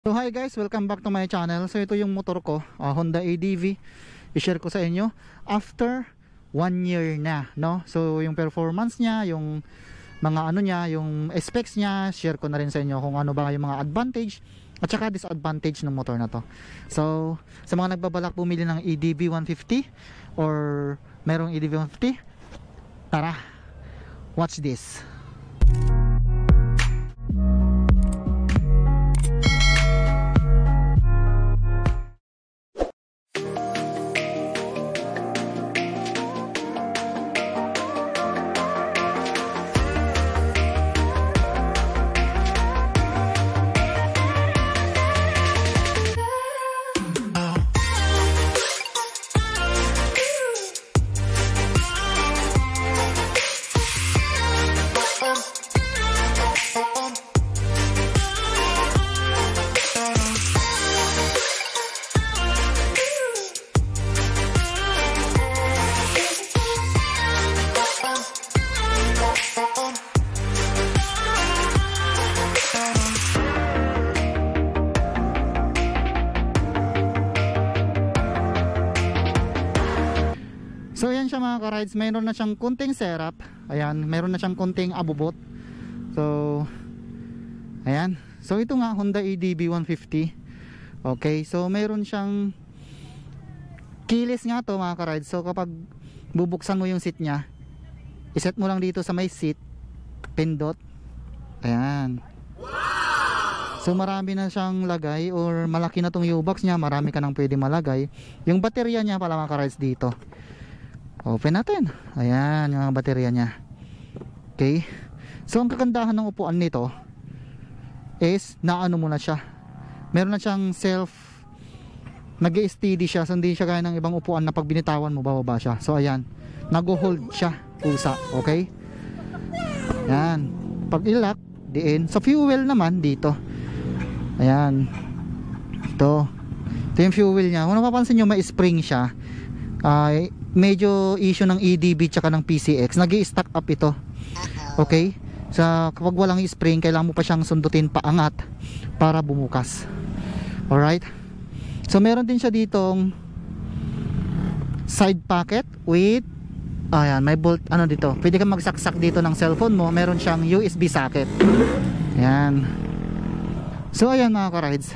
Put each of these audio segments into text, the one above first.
So hi guys, welcome back to my channel. So ito yung motor ko, Honda ADV. I-share ko sa inyo after 1 year na, no? So yung performance niya, yung mga ano niya, yung specs niya, share ko na rin sa inyo kung ano ba yung mga advantage at saka disadvantage ng motor na to. So sa mga nagbabalak bumili ng ADV 150 or merong ADV 150, tara, watch this. So ayan siya mga ka-rides, mayroon na siyang kunting setup. Ayan, mayroon na siyang kunting abubot. So ayan. So ito nga Honda ADV 150. Okay, so mayroon siyang keyless nga to mga ka-rides. So kapag bubuksan mo yung seat niya, iset mo lang dito sa may seat, pindot. Ayan. So marami na siyang lagay, or malaki na tong U-box niya, marami ka nang pwede malagay. Yung baterya niya pala mga ka-rides dito. Open natin. Ayan yung mga baterya niya. Okay. So ang kagandahan ng upuan nito is naano mo na siya. Meron na siyang self, nag-steady siya. So hindi siya gaya ng ibang upuan na pag binitawan mo bababa siya. So ayan, nag-hold siya pusa. Okay. Ayan. Pag i-lock diin. Sa fuel naman dito. Ayan. Ito yung fuel niya. Kung napapansin nyo, may spring siya. Medyo issue ng ADV tsaka ng PCX, nag-i-stack up ito. Okay, sa kapag walang spring, kailangan mo pa siyang sundutin paangat para bumukas. Alright, so meron din siya ditong side pocket with ayan, may bolt ano dito, pwede kang magsaksak dito ng cellphone mo. Meron siyang USB socket. Ayan. So ayan mga ka-rides,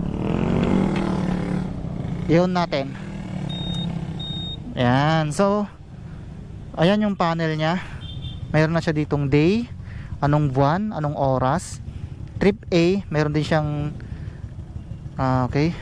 yun natin. Ayan, so ayan yung panel nya. Mayroon na siya ditong day, anong buwan, anong oras. Trip A, mayroon din siyang okay.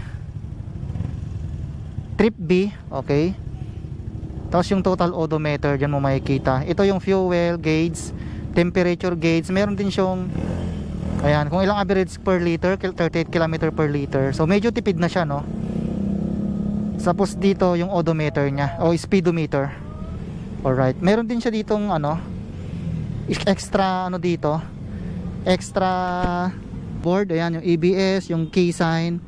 Trip B, okay. Tapos yung total odometer, dyan mo makikita. Ito yung fuel gauge, temperature gauge. Meron din siyang ayan, kung ilang average per liter, 38 km per liter. So medyo tipid na siya, no. Tapos dito yung odometer niya o speedometer. Alright, meron din siya ditong ano, extra ano dito, extra board. Ayan yung ABS, yung key sign.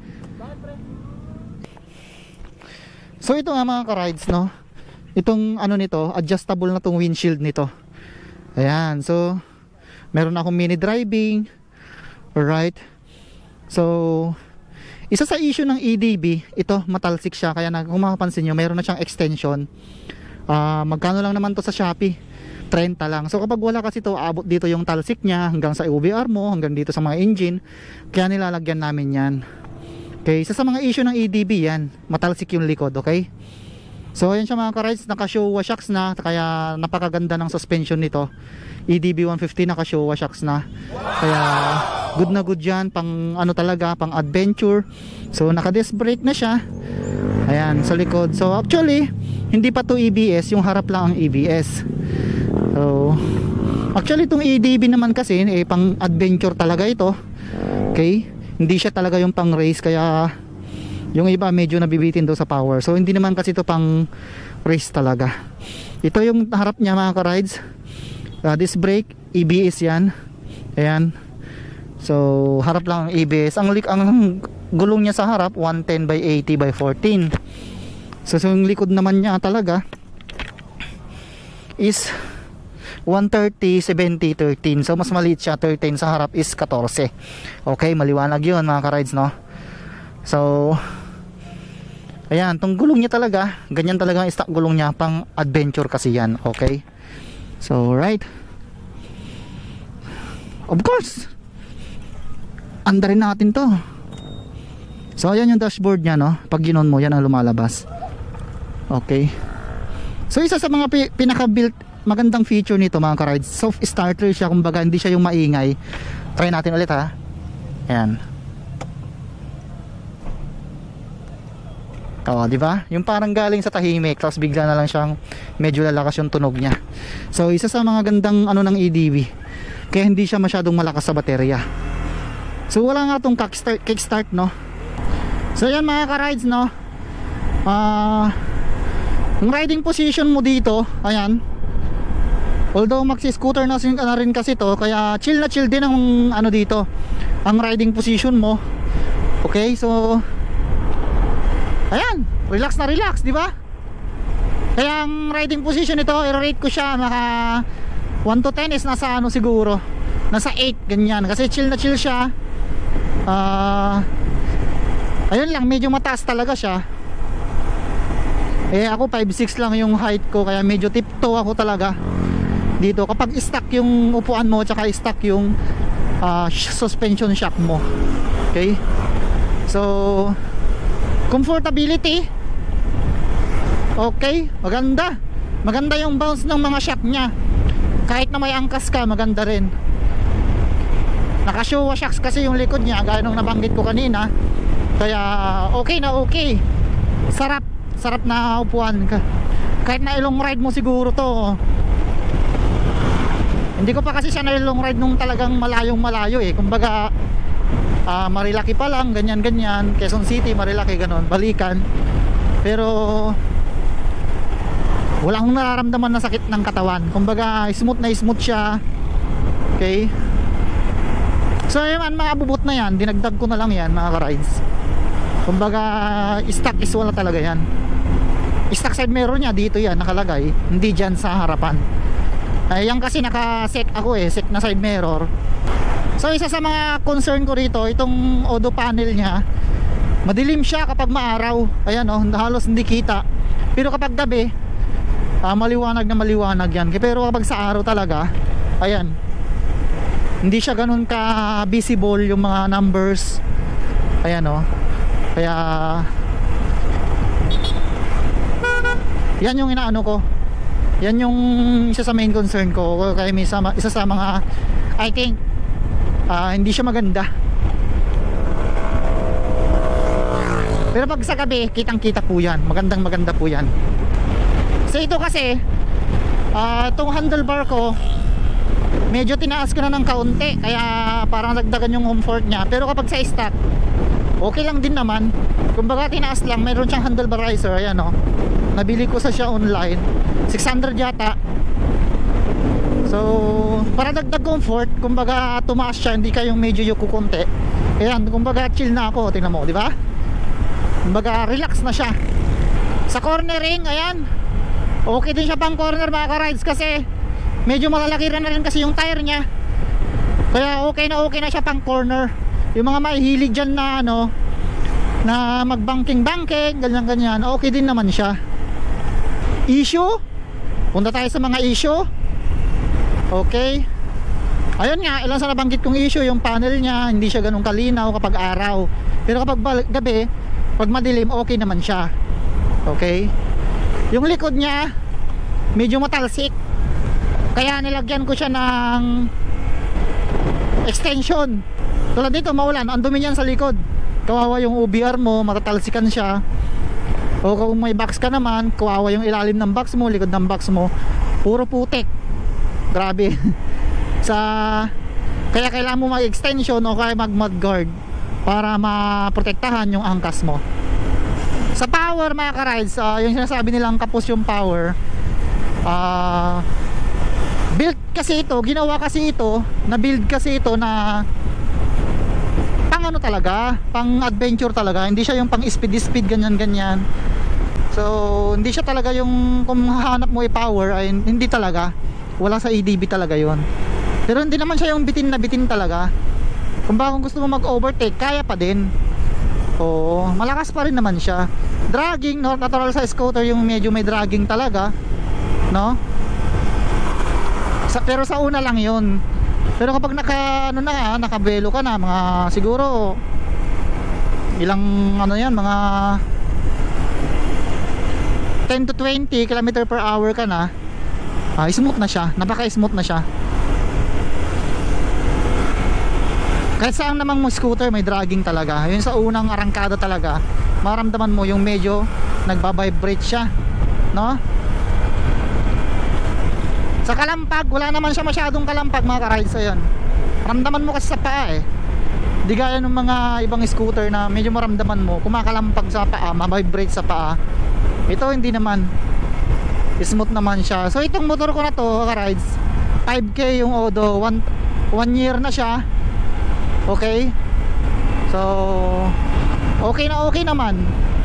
So ito nga mga ka-rides, no, itong ano nito, adjustable na tong windshield nito. Ayan, so meron akong mini driving. Alright, so isa sa issue ng ADV, ito matalsik siya. Kaya kung makapansin nyo, mayroon na siyang extension. Magkano lang naman to sa Shopee? 30 lang. So kapag wala kasi to, abot dito yung talsik niya hanggang sa OBR mo, hanggang dito sa mga engine. Kaya nilalagyan namin yan. Okay, isa sa mga issue ng ADV yan, matalsik yung likod. Okay, so ayan siya mga ka-rides, naka Showa shocks na. Kaya napakaganda ng suspension nito. ADV 150 naka Showa shocks na. Kaya good na good yan, pang ano talaga, pang adventure. So naka disc brake na siya. Ayan sa likod. So actually hindi pa to ABS, yung harap lang ang ABS. So actually itong ADV naman kasi pang adventure talaga ito. Okay, hindi siya talaga yung pang race. Kaya yung iba medyo nabibitin daw sa power. So hindi naman kasi ito pang race talaga. Ito yung harap niya mga ka-rides. Disc brake, ABS yan. Ayan. So harap lang ang ABS. Ang gulong niya sa harap 110 by 80 by 14. So yung likod naman niya talaga is 130, 70, 13. So mas maliit siya, 13, sa harap is 14. Okay, maliwanag yun mga ka-rides, no? So ayan, tong gulong niya talaga, ganyan talaga ang stock gulong niya, pang adventure kasi yan. Okay, so right, of course andarin natin to. So ayan yung dashboard niya, no? Pag ginon mo, yan ang lumalabas. Okay, so isa sa mga pinaka-built magandang feature nito mga ka-rides, soft starter siya, kumbaga hindi siya yung maingay. Try natin ulit, ha. Ayan. Oh, di ba? Yung parang galing sa tahimik, tapos bigla na lang siyang medyo lalakas yung tunog niya. So isa sa mga gandang ano ng EDV, kaya hindi siya masyadong malakas sa baterya. So wala nga tong kickstart, no? So yan mga ka-rides, no? Yung riding position mo dito, ayan, although maxi-scooter na rin kasi to, kaya chill na chill din ang ano dito, ang riding position mo. Okay, so ayan, relax na relax, di ba? Kaya ang riding position nito, i-rate ko siya maka 1 to 10 is nasa ano siguro, nasa 8, ganyan, kasi chill na chill siya. Ayun lang, medyo mataas talaga siya. Eh ako 5'6" lang yung height ko, kaya medyo tiptoe ako talaga dito kapag stuck yung upuan mo, tsaka stuck yung suspension shock mo. Okay, so comfortability, okay, maganda yung bounce ng mga shock nya. Kahit na may angkas ka, maganda rin. Naka Showa shocks kasi yung likod nya, gaya nung nabanggit ko kanina, kaya okay na okay. Sarap na upuan. Kahit na ilong ride mo siguro to. Hindi ko pa kasi siya na long ride nung talagang malayo eh. Kumbaga Marilaki pa lang, ganyan Quezon City, Marilaki, ganon, balikan. Pero wala akong nararamdaman na sakit ng katawan. Kumbaga smooth na smooth siya. Okay, so yan, mga abubot na yan, dinagdag ko na lang yan mga ka-rides. Kumbaga stock is wala talaga yan. Stock side mirror niya dito yan nakalagay, hindi dyan sa harapan. Yan kasi naka-set ako set na side mirror. So isa sa mga concern ko rito, itong Odo panel niya, madilim siya kapag maaraw. Ayan halos hindi kita. Pero kapag gabi, maliwanag na maliwanag yan. Pero kapag sa araw talaga, ayan, hindi siya ganun ka visible yung mga numbers. Ayan kaya yan yung inaano ko. Yan yung isa sa main concern ko. Kaya may isa sa mga I think hindi siya maganda. Pero pag sa gabi, kitang kita po yan. Magandang maganda po yan. So ito kasi itong handlebar ko, medyo tinaas ko na ng kaunti, kaya parang dagdagan yung comfort nya. Pero kapag sa stock, okay lang din naman. Kumbaga tinaas lang. Meron siyang handlebarizer. Ayan nabili ko sa siya online, 600 yata. So para dagdag comfort, kumbaga tumaas siya, hindi kayong medyo yuko konti. Ayan, kumbaga chill na ako. Tingnan mo, di ba? Kumbaga relax na siya. Sa cornering, ayan, okay din siya pang corner mga ka-rides, kasi medyo malalaki na rin kasi yung tire nya. Kaya okay na siya pang corner. Yung mga mahihilig dyan na na magbanking ganyan, okay din naman siya. Issue, punta tayo sa mga issue. Okay, ayun nga, ilan sa nabanggit kong issue, yung panel nya hindi siya ganun kalinaw kapag araw, pero kapag gabi, pag madilim, okay naman siya. Okay, yung likod nya medyo matalsik, kaya nilagyan ko siya ng extension. Tulad dito, maulan, ang dumi niyan sa likod, kawawa yung OBR mo, matatalsikan siya. O kung may box ka naman, kawawa yung ilalim ng box mo, likod ng box mo, puro putik. Grabe. Kaya kailangan mo mag-extension o kaya mag-mudguard para maprotektahan yung angkas mo. Sa power mga ka-rides, yung sinasabi nilang kapos yung power, build kasi ito, ginawa kasi ito, na build kasi ito na pang talaga, pang adventure talaga. Hindi siya yung pang speed ganyan. So hindi siya talaga yung kung hahanap mo power, ay hindi talaga. wala sa EDB talaga yon. Pero hindi naman siya yung bitin na bitin talaga. Kung gusto mo mag-overtake, kaya pa din. Oo, malakas pa rin naman siya. Dragging, no? Natural sa scooter yung medyo may dragging talaga, no? Pero sa una lang yun. Pero kapag nakabelo ka na, mga siguro ilang mga 10 to 20 km per hour ka na, smooth na siya, napaka-smooth na siya. Kahit saan namang mo scooter may dragging talaga. Yun sa unang arangkada talaga, maramdaman mo yung medyo nagba-vibrate siya, no? Sa kalampag, wala naman siya masyadong kalampag mga ka-rides. Ayun, ramdaman mo kasi sa paa eh. Di gaya ng mga ibang scooter na medyo maramdaman mo kumakalampag sa paa, ma-vibrate sa paa. Ito hindi naman, smooth naman siya. So itong motor ko na to ka-rides, 5K yung Odo, 1 year na siya. Okay, so okay naman.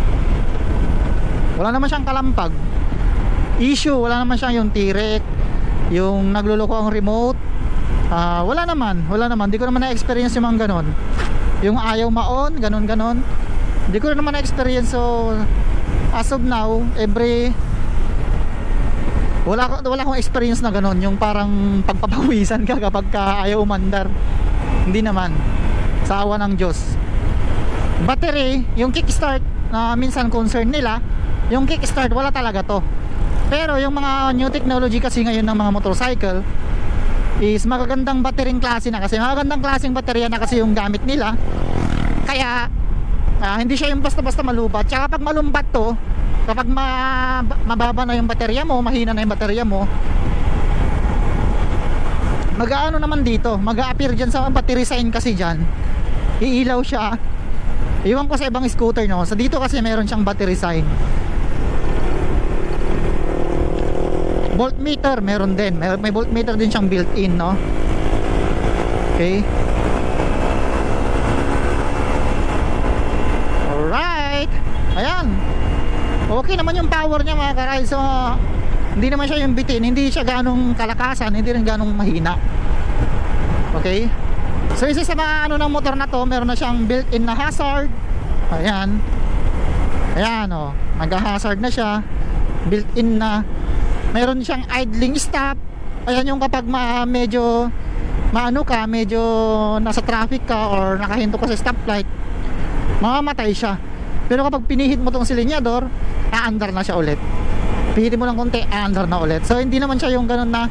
Wala naman siyang kalampag issue, wala naman siyang yung tirek, yung nagluloko ang remote. Wala naman, di ko naman na-experience yung mga ganon, yung ayaw ma-on, ganon, di ko naman na-experience. So as of now, wala akong experience na ganon, yung parang pagpapawisan ka kapag ayaw umandar. Hindi naman, sa awa ng Diyos. Battery, yung kickstart na minsan concern nila, yung kickstart wala talaga to. Pero yung mga new technology kasi ngayon ng mga motorcycle is magagandang battering klase na, kasi magagandang klaseng baterya na kasi yung gamit nila. Kaya hindi siya yung basta-basta malubat. Tsaka pag malumbat to, kapag mababa na yung baterya mo, mahina na yung baterya mo, mag-aano naman dito, mag-a-appear dyan sa battery sign kasi dyan, iilaw siya. Iwan ko sa ibang scooter, no? Sa dito kasi meron siyang battery sign. Voltmeter meron din, may voltmeter din siyang built-in, no? Okay, alright, ayan, okay naman yung power niya mga ka-ride. So hindi naman siya yung bitin, hindi siya ganong kalakasan, hindi rin ganong mahina. Okay, so isa sa mga ng motor na to, meron na siyang built-in na hazard. Ayan, oh, nag-hazard na siya, built-in na. Meron siyang idling stop. Ayan, yung kapag medyo medyo nasa traffic ka or nakahinto ka sa stoplight, mamamatay siya. Pero kapag pinihit mo tong silinyador, aandar na siya ulit. Pihitin mo lang konti, aandar na ulit. So hindi naman siya yung ganun na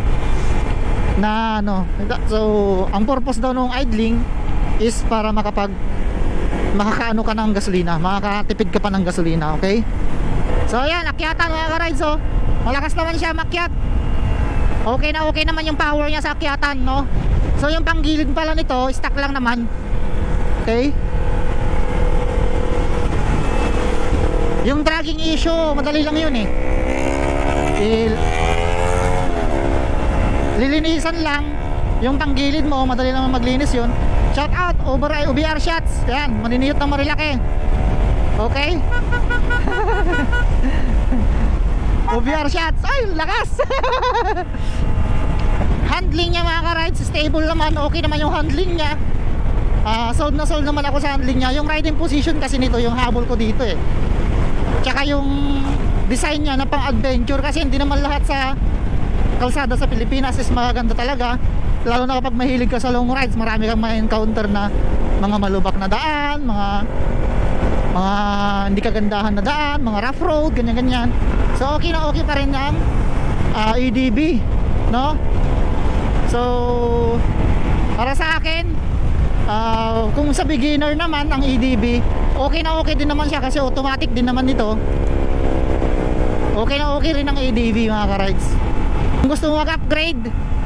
so ang purpose daw ng idling is para makakaano ka ng gasolina, makakatipid ka pa ng gasolina. Okay, so ayan, akyatan mga ka-ride. So malakas naman siya makyat. Okay naman yung power niya sa akyatan, no? So yung panggilid pala nito, stock lang naman. Okay, yung dragging issue, madali lang yun eh. Lilinisan lang yung panggilid mo, madali lang maglinis yun. Shout out OBR shots. Yan, maniniyot na marilaki. Okay. OBR shots, ay lakas. Handling niya mga ka-rides, stable naman, okay naman yung handling niya. Sold naman ako sa handling niya. Yung riding position kasi nito, yung habol ko dito eh. Tsaka yung design niya na pang adventure, kasi hindi naman lahat sa kalsada sa Pilipinas is maganda talaga. Lalo na kapag mahilig ka sa long rides, marami kang ma-encounter na mga malubak na daan, mga hindi kagandahan na daan, mga rough road, ganyan. So okay pa rin ang EDB, no? So para sa akin, kung sa beginner naman ang EDB, okay din naman siya kasi automatic din naman nito. Okay rin ang EDB mga ka-rides. Kung gusto mo mag-upgrade,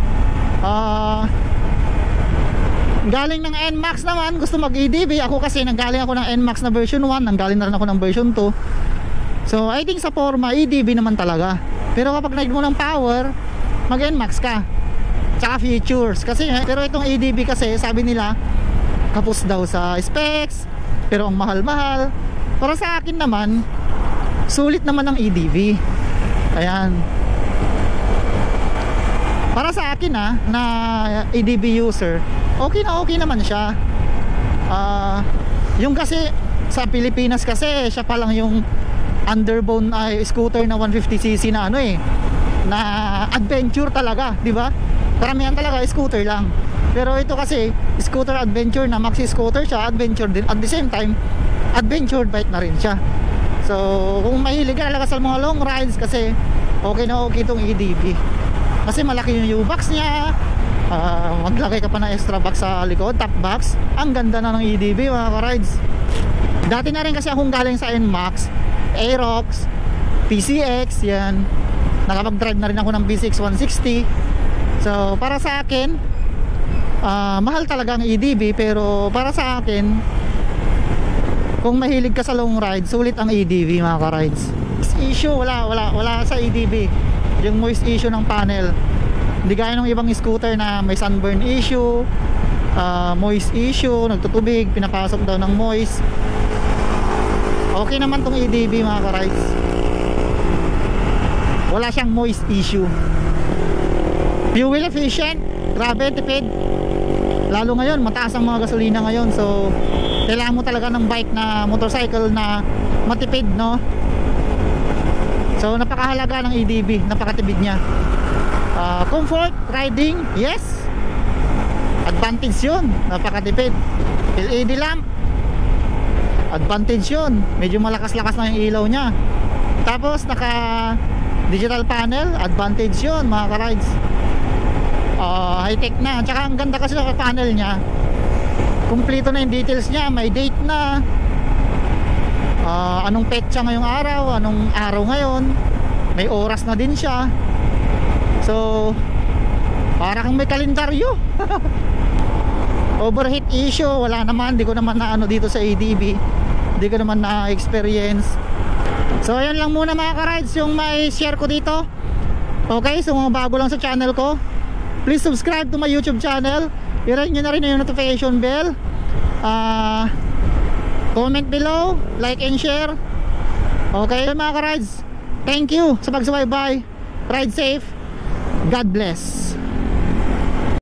galing ng NMAX naman, gusto mag-EDB. Ako kasi nanggaling ako ng NMAX na version 1, nanggaling na rin ako ng version 2. So I think sa forma, EDB naman talaga. Pero kapag nag mo ng power, mag-NMAX ka, tsaka features. Pero itong EDB kasi, sabi nila kapos daw sa specs, pero ang mahal-mahal. Para sa akin naman, sulit naman ang EDB. Ayan. Para sa akin na EDB user, okay naman siya. Yung kasi sa Pilipinas kasi siya pa lang yung underbone scooter na 150cc na na adventure talaga, di ba? Karamihan talaga scooter lang. Pero ito kasi scooter adventure na maxi scooter siya, adventure din at the same time adventure bike na rin siya. So kung mahilig ka talaga sa mga long rides, kasi okay itong EDB. Kasi malaki yung U-box niya, maglagay ka pa ng extra box sa likod, top box. Ang ganda na ng EDB mga ka-rides. Dati na rin kasi akong galing sa NMAX, Aerox, PCX, yan. Nakapag-drive na rin ako ng PCX 160. So para sa akin, mahal talaga ang EDB, pero para sa akin, kung mahilig ka sa long ride, sulit ang EDB mga ka-rides. Issue, wala sa EDB. Yung moist issue ng panel, hindi gaya ng ibang scooter na may sunburn issue, moist issue, nagtutubig, pinapasok daw ng moist. Okay naman tong EDB mga ka-rides, wala siyang moist issue. Fuel efficient, grabe, tipid. Lalo ngayon, mataas ang mga gasolina ngayon, so kailangan mo talaga ng bike na motorcycle na matipid, no? So napakahalaga ng EDB, napakatipid niya. Comfort, riding, yes, advantage yun, napakatipid. LED lamp, advantage yun, medyo malakas-lakas na yung ilaw nya. Tapos naka digital panel, advantage yun mga ka-rides. High tech na, tsaka ang ganda kasi ng panel nya, kumpleto na yung details nya, may date na, anong petsa ngayong araw, anong araw ngayon, may oras na din siya. So para kang may kalendaryo. Overheat issue, wala naman, di ko naman na dito sa EDB, di ko naman na experience. So ayan lang muna mga ka-rides yung may share ko dito. Okay, so mga bago lang sa channel ko, please subscribe to my YouTube channel. I-ring nyo na rin yung notification bell. Comment below, like and share. Okay mga ka-rides, thank you sa pagsubaybay. Ride safe, God bless.